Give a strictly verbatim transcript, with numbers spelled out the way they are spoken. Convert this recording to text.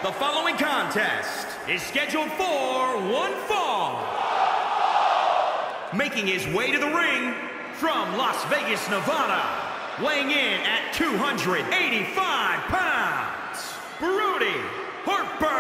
The following contest is scheduled for one fall. Making his way to the ring from Las Vegas, Nevada, weighing in at two hundred eighty-five pounds, Brody Harper.